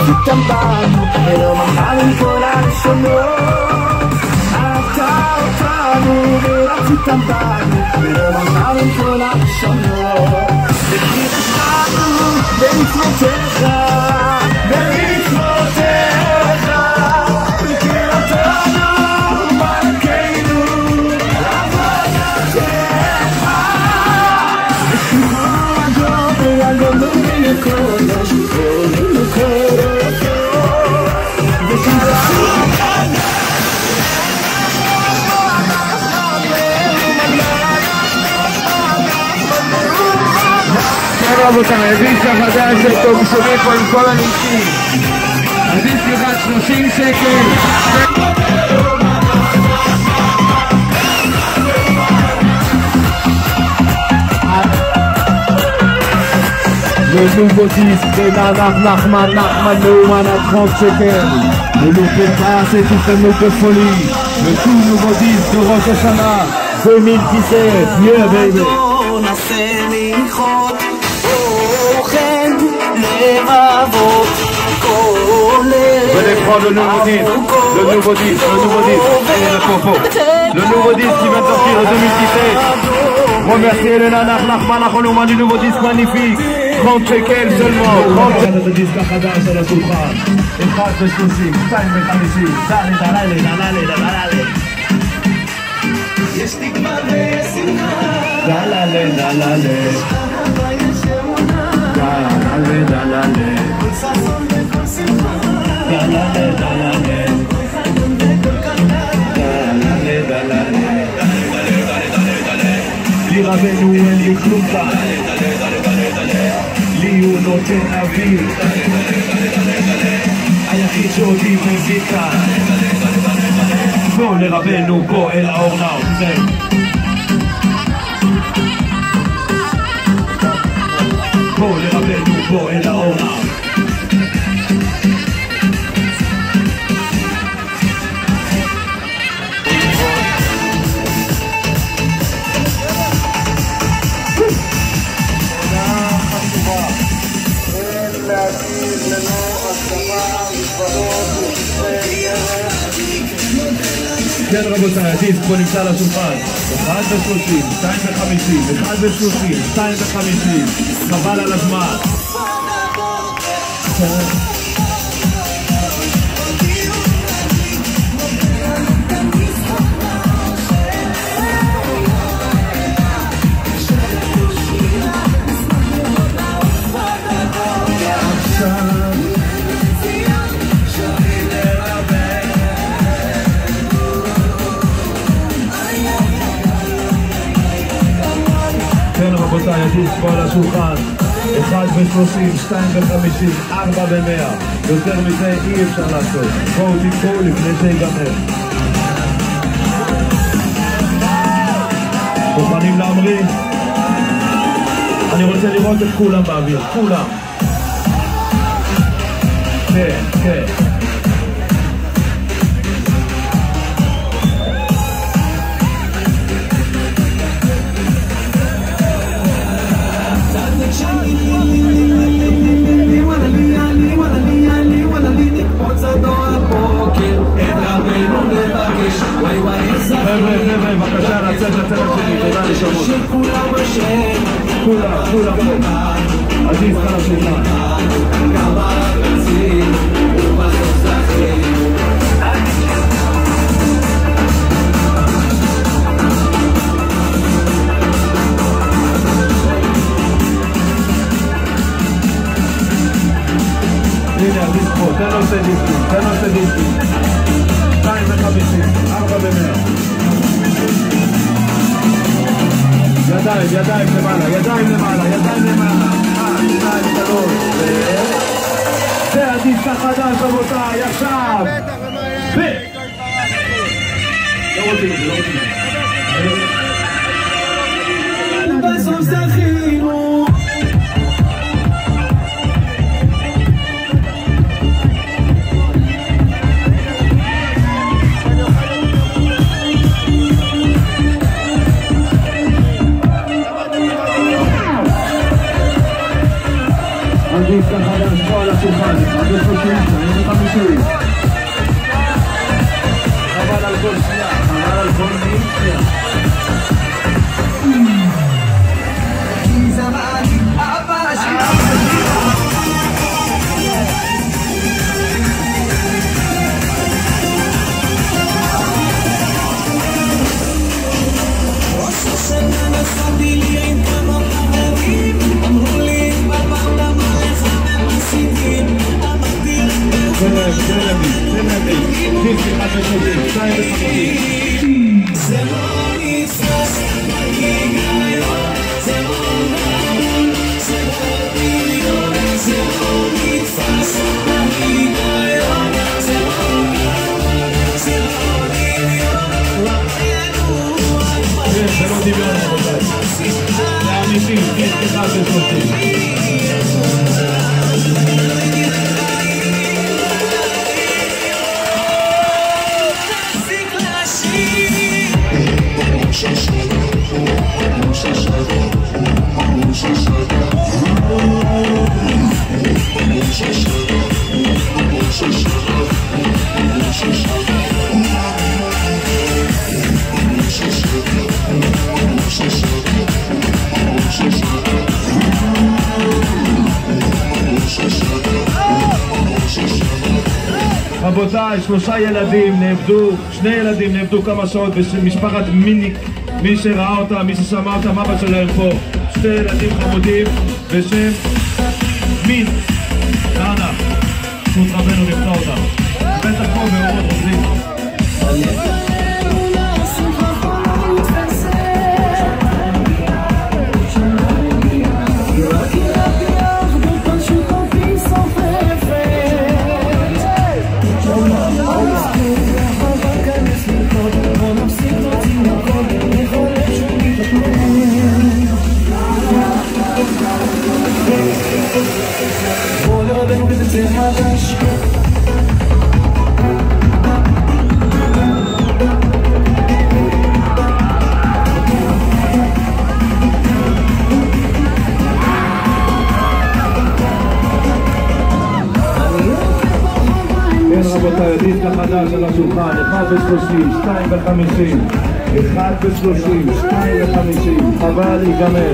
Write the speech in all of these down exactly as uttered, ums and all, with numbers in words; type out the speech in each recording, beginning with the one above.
רציתם בנו ולא מחרים כל הראשונות. אתה אותנו ורציתם בנו ולא מחרים כל הראשונות. וכי חשבנו במצוותיך במצוותיך וכיר אותנו מלכנו לעבודתך. ושמעו הגדול ויגדלו לקודש ועולים לקודש וקראו רבותיי, הדיסק החדש שאתם שומעים פה עם כל הניסים. הדיסק אחד שלושים שקל. Le nouveau disque de Nanak Nachman Nachman Neumann à trente shekels. Le nouveau frère, c'est tout un autre de folie. Le tout nouveau disque de Rosh Hashanah deux mille dix-sept. Yeah baby. Venez prendre le nouveau disque, le nouveau disque, le nouveau disque, et le popo. Le nouveau disque qui vient de sortir en deux mille dix-sept. Remerciez le Nanak Nachman Nachman du nouveau disque magnifique. trente shekels seulement. trente le disque החדש על השולחן. אחד ושלושים, שתיים וחמישים. דלה דלה דלה דלה דלה. יש תקווה ויש שמחה. דלה דלה דלה. דלה דלה דלה. לי רבנו אין לי כלום כאן, לי הוא נותן אוויר, היחיד שאותי מביא כאן. בוא לרבנו בוא אל האור נאו. בוא לרבנו בוא אל האור נאו. כן רבותיי, הדיסק פה נמצא על השולחן. אחד ושלושים, שתיים וחמישים, אחד ושלושים, שתיים וחמישים. חבל על הזמן. רבותיי, הדיסק פה על השולחן. אחד ושלושים, שתיים וחמישים, ארבע ומאה. יותר מזה אי אפשר לעשות. בואו תקראו לפני שיגמר. מוכנים להמריא? אני רוצה לראות את כולם באוויר, כולם. כן, כן. חבר'ה, חבר'ה, בבקשה, לצאת לצאת שלי, תודה לשמות. כולם, כולם פה. הדיסק על השולחן. הנה הדיסק פה, תן לו עושה דיסקים, תן לו עושה דיסקים. שתיים וחמישים, ארבע ומאה. ידיים, ידיים למעלה, ידיים למעלה, ידיים למעלה. אחד, שתיים, שלוש, זה הדיסק החדש רבותיי, עכשיו. ו... לא רוצים את זה, לא רוצים את זה. בסוף זכינו. הדיסק החדש פה על השולחן, תן להם, תן להם, תן להם, דיסק אחד ושלושים, שתיים וחמישים. זה לא נתפס בגיליון, זה לא נעול, זה לא דמיון, זה לא נתפס בגיליון, זה לא נעול, זה לא דמיון, זה לא דמיון, רבותיי. זה אמיתי, דיסק אחד ושלושים. רבותיי, שלושה ילדים נאבדו, שני ילדים נאבדו כמה שעות במשפחת מיניק. מי שראה אותה, מי ששמע אותה, אבא שלהם פה. שתי ילדים חמודים בשם מין נענה. זכות רבנו נפצע אותם. בטח פה באורות רוזים. רבותיי, הדיסק החדש על השולחן, אחד ושלושים, שתיים וחמישים, אחד ושלושים, שתיים וחמישים, חבל להיגמר.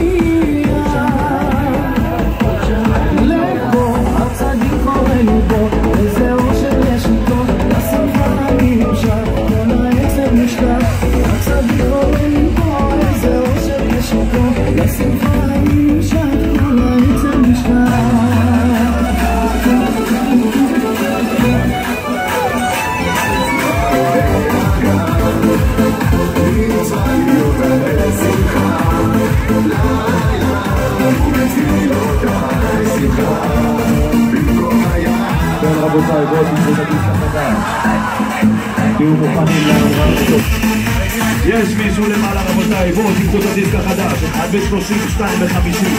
רבותיי, בואו תמצאו את הדיסק החדש. תהיו מוכנים לנו. יש מישהו למעלה רבותיי, בואו תמצאו את הדיסק החדש. אחד ב-שלושים, שתיים ב-חמישים.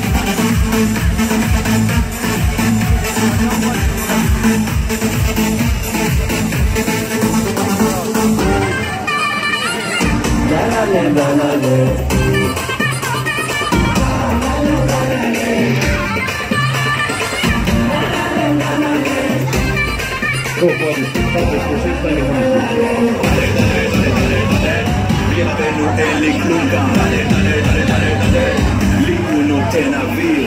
Go, buddy. בינינו אין לי כלום גם. לי הוא נותן אוויר.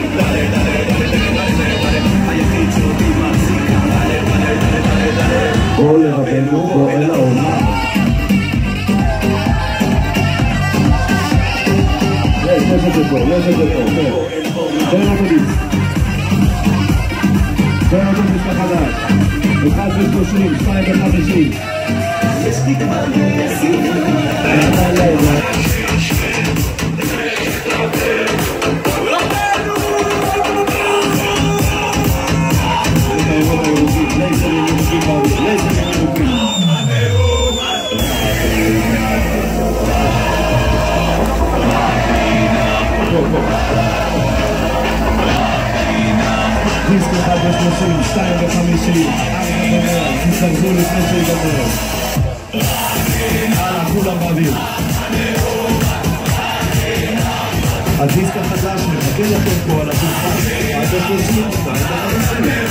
היחיד שאותי מחזיק. בוא לרבנו, בוא אל העולם. יש את זה פה, יש את זה פה. תן לו בדיס. תן לו בדיס החדש. אחד ושלושים, שתיים וחמישים. יש לי כבר יסים. דיסק אחד ושלושים, שתיים וחמישים. תסתרזו לפני שיגמר. הלאה, כולם באוויר. הדיסק החדש מחכה לכם פה על השולחן. עד השלושים, שתיים וחמישים.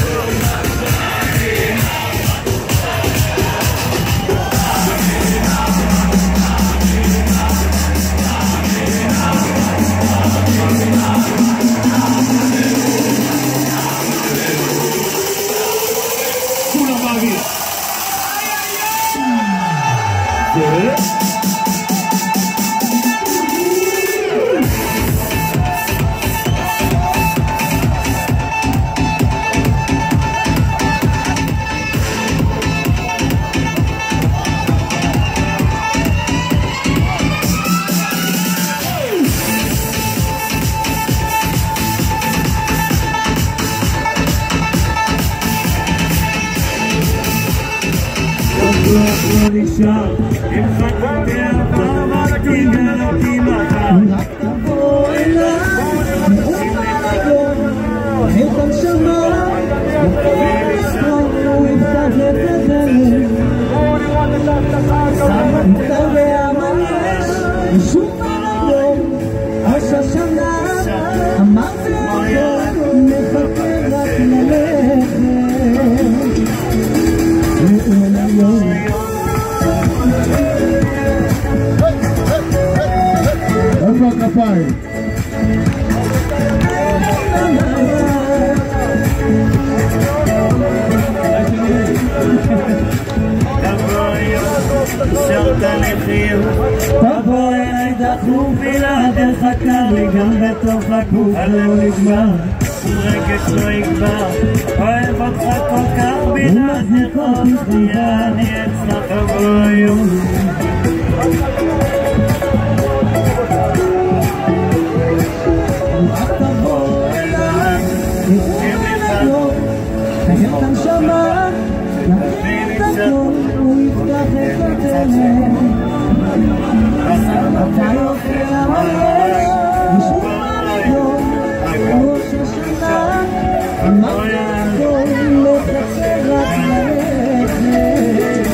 כולם באוויר. נשאר אם חטאתי עברתי גלתי מחר רק תבוא אליי את הנשמה הוא יפתח את הדלת סמכת והמנש ושוב היום השושנה אמרתי אותו נחכה רק ללכת ואין היום איפה הכפיים? שרת לחיוך תבוא אליי דחוף בלעדיך קר לי גם בתוך הגוף הלב נגמר רגש לא יגבר אוהב אותך כל כך בלעדיך תחיה אני אצלך תבוא היום רק תבוא אליי תתחיל היום תגיד את הנשמה נגיד את הכל הוא יפתח את הדלת אתה יופי המלך נשמע היום ראש השנה אמרתי הכל לחצר רק ללכת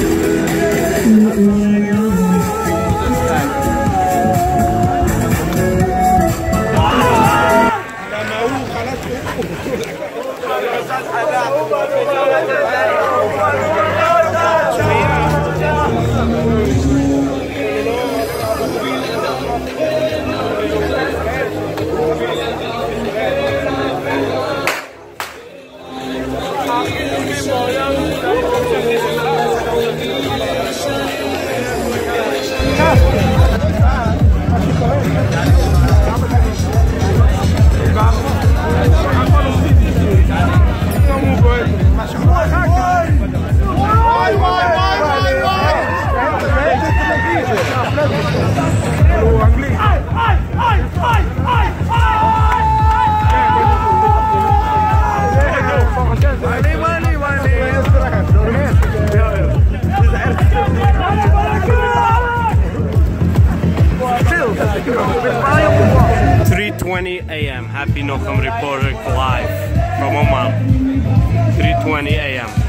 three twenty a m Happy Nochem reporter live from Oman. three twenty a m